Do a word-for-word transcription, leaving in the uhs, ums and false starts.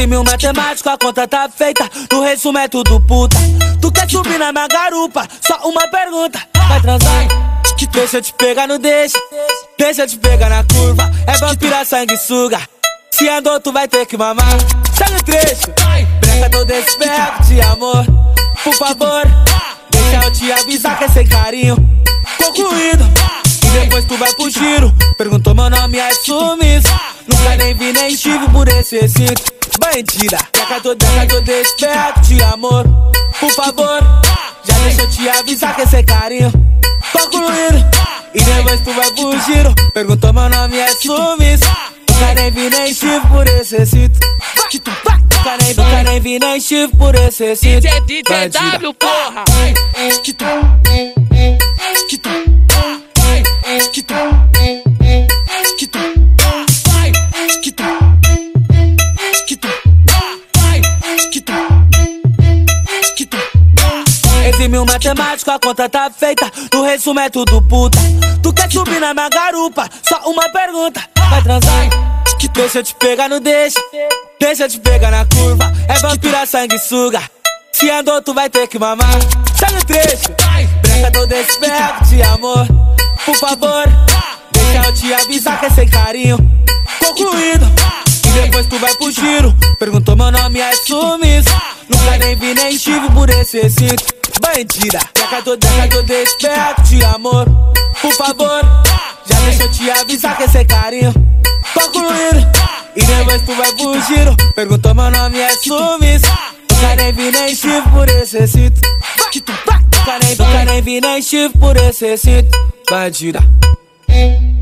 Exime o matemático, a conta tá feita. No resumo é tudo puta. Tu quer subir na minha garupa? Só uma pergunta, vai transar? Deixa eu te pegar no deixa. Deixa eu te pegar na curva. É vampira, sanguessuga. Se andou tu vai ter que mamar. Segue o trecho. Branca, tô desperto de amor. Por favor, deixa eu te avisar que é sem carinho. Concluído. E depois tu vai pro giro. Perguntou meu nome, é sumiço. Nunca nem vi nem estive por esse recinto. Bandida, branca, tô, branca, tô desperto de amor. Por favor, já deixa eu te avisar que é sem carinho. Concluído. E depois tu vai pro giro. Perguntou meu nome, é sumiço. Nunca nem vi nem estive por esse recinto. Nunca nem, nunca nem vi nem estive por esse recinto. D J, D J W, porra! Exime o matemático, a conta tá feita. No resumo é tudo puta. Tu quer subir na minha garupa? Só uma pergunta, vai transar? Deixa eu te pegar no deixa. Deixa eu te pegar na curva. É vampira, sanguessuga. Se andou tu vai ter que mamar. Segue o trecho. Branca, tô desperto de amor. Por favor, deixa eu te avisar que é sem carinho. Concluído. E depois tu vai pro giro. Perguntou meu nome, é sumiço. Nunca nem vi nem estive por esse recinto. Bandida, branca, tô, branca, tô desperto de amor. Por favor, já deixa eu te avisar que é sem carinho. Concluído. E depois tu vai pro giro. Perguntou meu nome, é sumiço. Nunca nem vi nem estive por esse recinto. Nunca nem, nunca nem vi nem estive por esse recinto. Bandida.